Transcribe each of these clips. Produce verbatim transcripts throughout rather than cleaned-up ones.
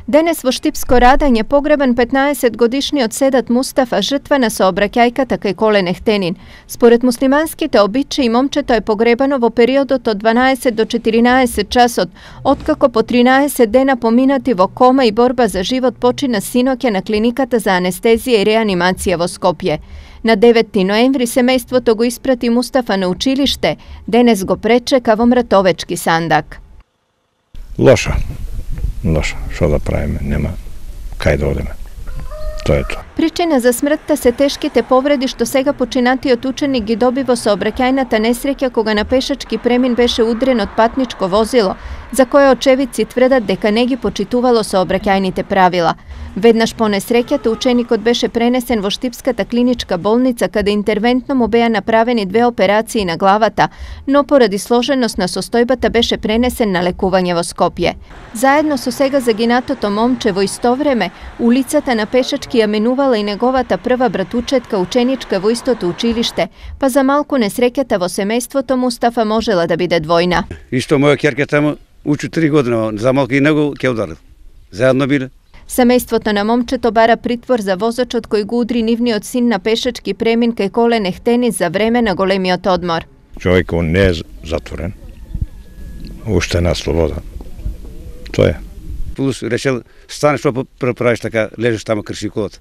Денес во Штипско Радање погребан петнаесетгодишниот Седат Мустафа, жртва на сообраќајката кај Колен Ехтенин. Според муслиманските обичаи, момчето е погребано во периодот од дванаесет до четиринаесет часот, откако по тринаесет дена поминати во кома и борба за живот почина синоќа на клиниката за анестезија и реанимација во Скопје. На деветти ноември семејството го испрати Мустафа на училиште, денес го пречека во мратовечки сандак. Лошо. Лошо, што да правиме, нема кај да одиме. Тоа е тоа. Причина за смртта се тешките повреди што сега починатиот ученик ги доби во сообраќајната несреќа кога на пешачки премин беше удрен од патничко возило, за кое очевидци тврдат дека не ги почитувало сообраќајните правила. Веднаш по несреќата ученикот беше пренесен во Штипската клиничка болница, каде интервентно му беа направени две операции на главата, но поради сложеност на состојбата беше пренесен на лекување во Скопје. Заедно со сега загинатото момче во исто време, улицата на пешачки ја менувала и неговата прва братучетка ученичка во истото училиште, па за малку несреќата во семејството Мустафа можела да биде двојна. Исто моја ќерка таму учи три година, за малку и него ќе ударил. Заедно биле. Семејството на момчето бара притвор за возачот кој го удри нивниот син на пешачки премин кај Колен Ехтенин за време на големиот одмор. Човекот не е затворен. Уште на слобода. Тоа е. Плюс решил, стане што правиш така, лежиш таму крши колата.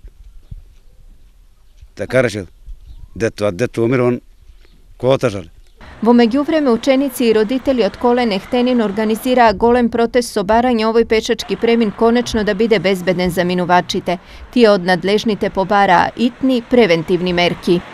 Така решил. Дето, а дето умира, он колата жали. Во меѓувреме, ученици и родители од Колен Ехтенин организираа голем протест со барање овој пешачки премин конечно да биде безбеден за минувачите. Тие од надлежните побараа итни превентивни мерки.